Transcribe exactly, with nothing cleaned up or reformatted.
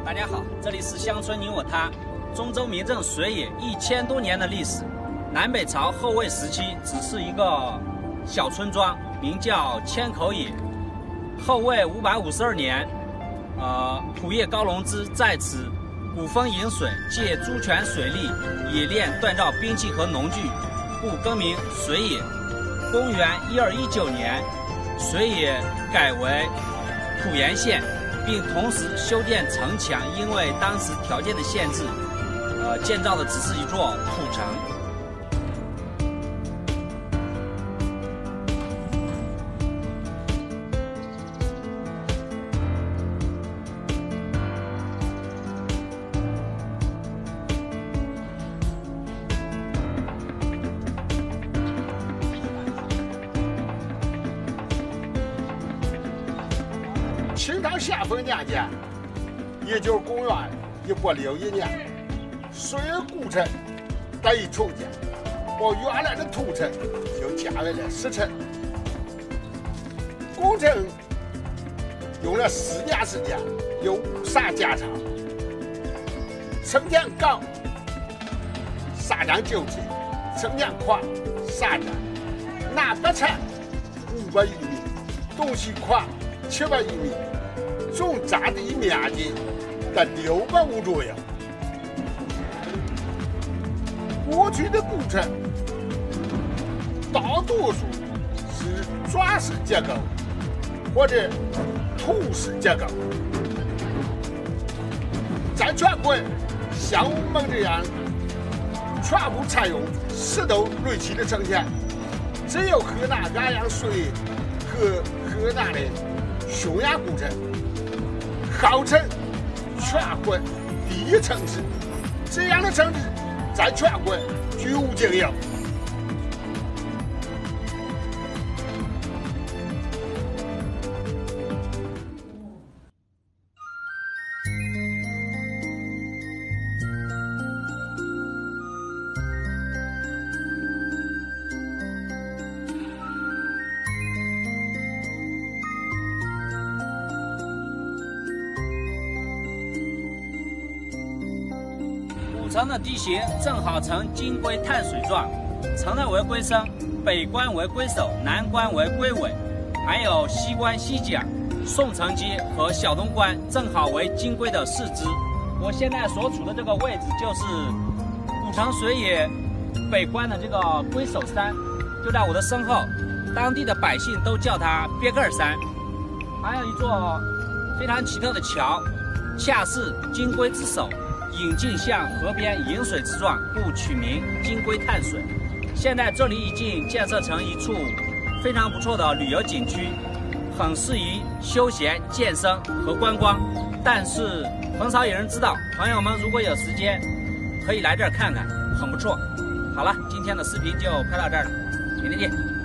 大家好，这里是乡村你我他，中州民政水野一千多年的历史。南北朝后魏时期只是一个小村庄，名叫千口野。后魏五百五十二年，呃，仆射高龙之在此鼓风饮水，借朱泉水利，冶炼锻造兵器和农具，故更名水野。公元一二一九年，水野改为濮阳县，并同时修建城墙，因为当时条件的限制，呃，建造的只是一座土城。 清朝咸丰年间，也就是公元一八六一年，水野古城得以重建，把原来的土城就建为了石城。工程用了四年时间，又无啥建成。城墙高三丈九尺，城墙宽三丈，南北长五百余米，东西宽七百余米。总占地面积在六百亩左右。过去的古城大多数是砖石结构或者土石结构，在全国像我们这样全部采用石头垒起的城墙，只有河南安阳水和河南的浚阳古城，号称全国第一城市，这样的城市在全国绝无仅有。 城的地形正好呈金龟碳水状，城内为龟生，北关为龟首，南关为龟尾，还有西关、西角、宋城街和小东关，正好为金龟的四肢。我现在所处的这个位置就是古城水野北关的这个龟首山，就在我的身后，当地的百姓都叫它鳖个儿山。还有一座非常奇特的桥，恰是金龟之首，引进向河边饮水之状，故取名金龟碳水。现在这里已经建设成一处非常不错的旅游景区，很适宜休闲、健身和观光，但是很少有人知道。朋友们如果有时间，可以来这儿看看，很不错。好了，今天的视频就拍到这儿了，明天见。